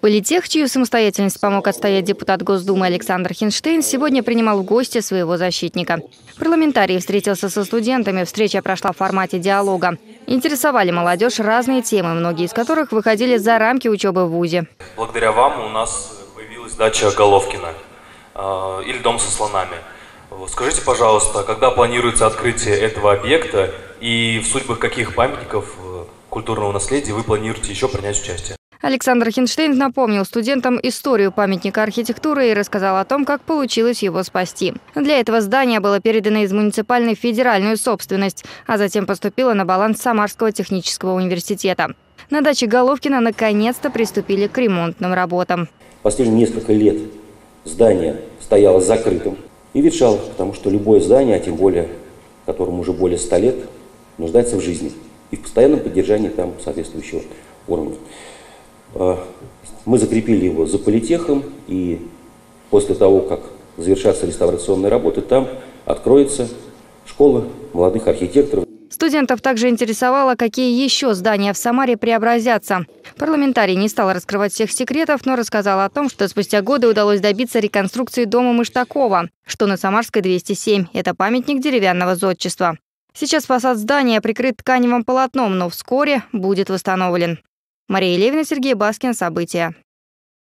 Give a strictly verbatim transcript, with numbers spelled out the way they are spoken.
Политех, чью самостоятельность помог отстоять депутат Госдумы Александр Хинштейн, сегодня принимал в гости своего защитника. Парламентарий встретился со студентами, встреча прошла в формате диалога. Интересовали молодежь разные темы, многие из которых выходили за рамки учебы в вузе. Благодаря вам у нас появилась дача Головкина э, или дом со слонами. Скажите, пожалуйста, когда планируется открытие этого объекта и в судьбах каких памятников культурного наследия вы планируете еще принять участие? Александр Хинштейн напомнил студентам историю памятника архитектуры и рассказал о том, как получилось его спасти. Для этого здание было передано из муниципальной в федеральную собственность, а затем поступило на баланс Самарского технического университета. На даче Головкина наконец-то приступили к ремонтным работам. Последние несколько лет здание стояло закрытым и ветшало, потому что любое здание, а тем более которому уже более ста лет, нуждается в жизни и в постоянном поддержании там соответствующего уровня. Мы закрепили его за политехом, и после того, как завершатся реставрационные работы, там откроется школа молодых архитекторов. Студентов также интересовало, какие еще здания в Самаре преобразятся. Парламентарий не стал раскрывать всех секретов, но рассказал о том, что спустя годы удалось добиться реконструкции дома Мыштакова, что на Самарской двести семь. Это памятник деревянного зодчества. Сейчас фасад здания прикрыт тканевым полотном, но вскоре будет восстановлен. Мария Левина, Сергей Баскин. События.